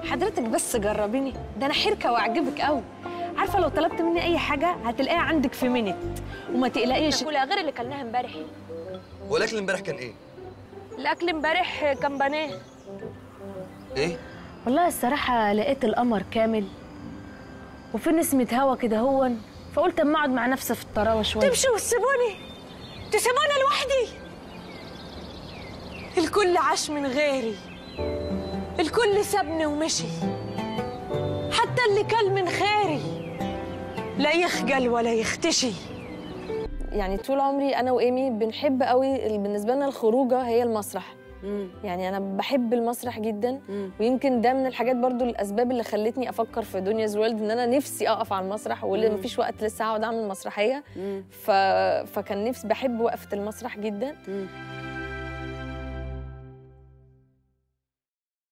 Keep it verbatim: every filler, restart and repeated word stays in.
حضرتك بس جربيني، ده انا حركه واعجبك قوي. عارفه لو طلبت مني اي حاجه هتلاقيها عندك في منت، وما تقلقيش. كلها غير اللي كلناها امبارح. هو الاكل امبارح كان ايه؟ الاكل امبارح كان بانيه. ايه؟ والله الصراحه لقيت القمر كامل وفي نسمه هوا كده هون، فقلت اما اقعد مع نفسي في الطراوه شويه. تمشوا وتسيبوني تسيبوني لوحدي؟ الكل عاش من غيري، الكل سابني ومشي، حتى اللي كل من خيري لا يخجل ولا يختشي. يعني طول عمري انا وايمي بنحب قوي، بالنسبه لنا الخروجه هي المسرح. مم. يعني انا بحب المسرح جدا. مم. ويمكن ده من الحاجات برضو الاسباب اللي خلتني افكر في دنيا's وورلد، ان انا نفسي اقف على المسرح، واللي مفيش وقت لسه هقعد اعمل مسرحيه. ف... فكان نفسي بحب وقفه المسرح جدا. مم.